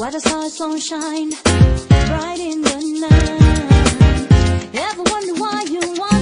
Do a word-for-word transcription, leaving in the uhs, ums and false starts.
Why the stars don't shine bright in the night? Ever wonder why you want